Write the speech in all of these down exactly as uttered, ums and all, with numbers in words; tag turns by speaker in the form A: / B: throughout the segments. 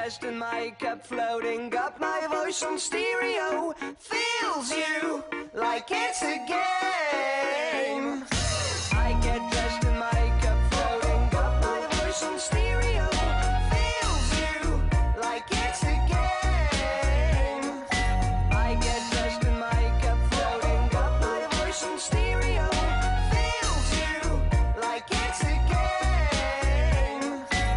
A: dressed in makeup, floating up, my voice on stereo feels you like it's a game. I get dressed in makeup, floating up, my voice on stereo feels you like it's a game. I get dressed in makeup, floating up, my voice on stereo feels you like it's a game.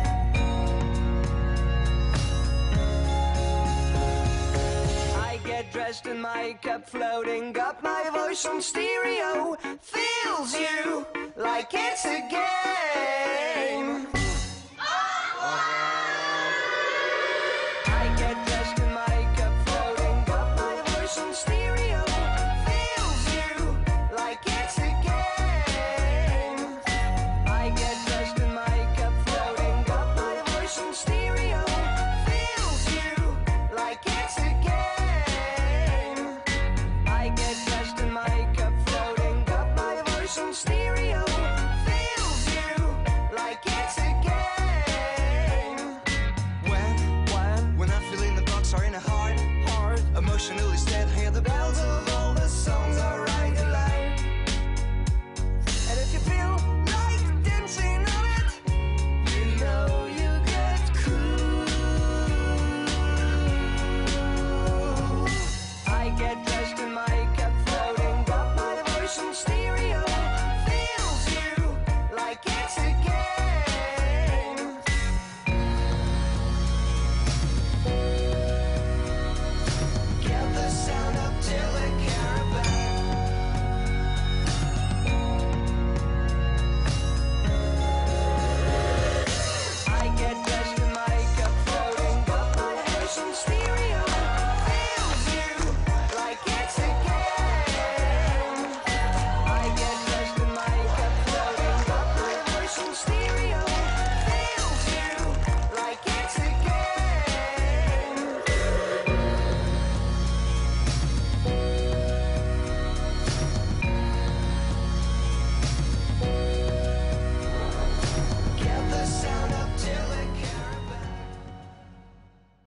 A: I get dressed in makeup, floating up, my voice on stereo feels you like it's a game.